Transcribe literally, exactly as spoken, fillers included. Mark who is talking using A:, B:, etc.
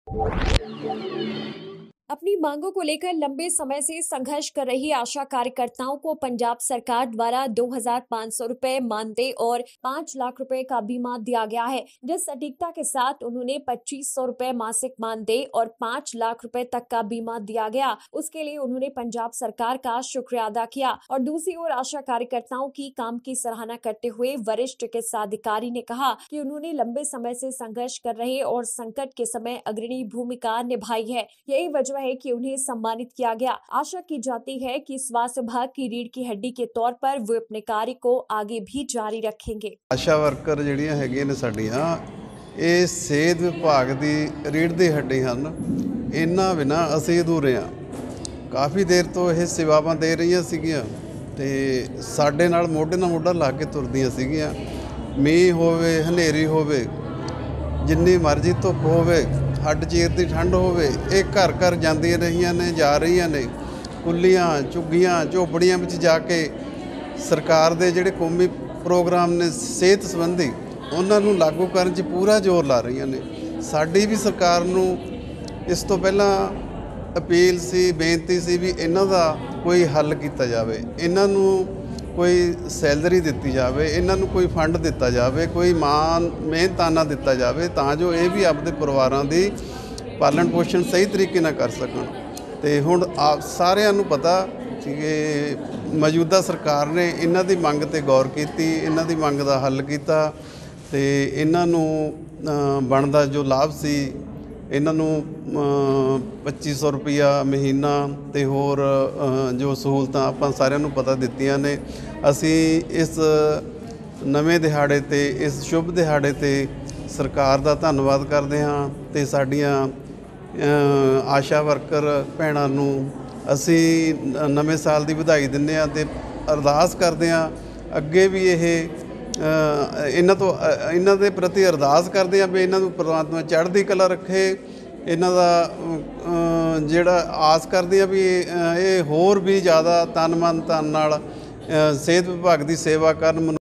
A: अपनी मांगों को लेकर लंबे समय से संघर्ष कर रही आशा कार्यकर्ताओं को पंजाब सरकार द्वारा दो हजार पाँच सौ रुपए मानदेय और पाँच लाख रुपए का बीमा दिया गया है। जिस सटीकता के साथ उन्होंने पच्चीस सौ रुपए मासिक मानदेय और पाँच लाख रुपए तक का बीमा दिया गया, उसके लिए उन्होंने पंजाब सरकार का शुक्रिया अदा किया। और दूसरी ओर आशा कार्यकर्ताओं की काम की सराहना करते हुए वरिष्ठ चिकित्सा अधिकारी ने कहा कि उन्होंने लंबे समय से संघर्ष कर रहे और संकट के समय अग्रणी भूमिका निभाई है। यही वजह है कि उन्हें सम्मानित किया गया। आशा की जाती है कि स्वास्थ्य विभाग की रीढ़ की हड्डी के तौर पर वो अपने कार्य को आगे भी जारी रखेंगे।
B: आशा वर्कर ਜਿਹੜੀਆਂ ਹੈਗੀਆਂ ਨੇ ਸਾਡੀਆਂ ਇਹ ਸਿਹਤ ਵਿਭਾਗ ਦੀ ਰੀੜ੍ਹ ਦੀ ਹੱਡੀ ਹਨ। ਇਹਨਾਂ ਬਿਨਾਂ ਅਸੀਂ ਅਧੂਰੇ ਹਾਂ। ਕਾਫੀ ਦੇਰ ਤੋਂ ਇਹ ਸੇਵਾਵਾਂ ਦੇ ਰਹੀਆਂ ਸੀਗੀਆਂ ਤੇ ਸਾਡੇ ਨਾਲ ਮੋਢੇ ਨਾਲ ਮੋਢਾ ਲਾ ਕੇ ਤੁਰਦੀਆਂ ਸੀਗੀਆਂ। ਮੀਂਹ ਹੋਵੇ, ਹਨੇਰੀ ਹੋਵੇ, ਜਿੰਨੀ ਮਰਜ਼ੀ ਧੁੱਪ ਹੋਵੇ, हड्ड चीर की ठंड होवे, एक घर घर जांदियां रहियां ने, जा रही ने। कुल्लियां झुग्गियां झोपड़ियां में जाके सरकार दे जिहड़े कौमी प्रोग्राम ने सेहत संबंधी उन्होंने लागू करन च पूरा जोर ला रही ने। साडी भी सरकार नूं इस तो पहला अपील सी, बेनती सी भी इन्हां दा कोई हल किया जाए, इन्हां नूं कोई सैलरी दी जाए, इन्हों कोई फंड दिता जाए, कोई मान मेहनताना दिता जाए तां जो ये भी अपने परिवारों की पालन पोषण सही तरीके नाल कर सकन। तो हुण आप सारिਆਂ ਨੂੰ पता कि मौजूदा सरकार ने इन्हां दी मंग ते गौर की, इन्हां दी मंग दा हल किया ते इन्हां नूं बनदा जो लाभ सी इन्हों पच्ची सौ रुपया महीना ते होर जो सहूलतां आपां सारिਆਂ ਨੂੰ पता दित्तियां ने। असी इस नवें दिहाड़े ते इस शुभ दिहाड़े ते सरकार दा धन्नवाद करदे हां ते साडीਆਂ आशा वर्कर भैणां नूं असी नवें साल दी ਵਧਾਈ दिंदे हां ते अरदास करदे हां अगे भी ये इन्हां तो इन्हां दे प्रति अरदास करदे हां भी इन्हां नूं परमात्मा चढ़दी कला रखे। इन्हां दा जिहड़ा आस करदे हां भी ये होर भी ज़्यादा तन मन धन नाल सेहत विभाग की सेवा करन।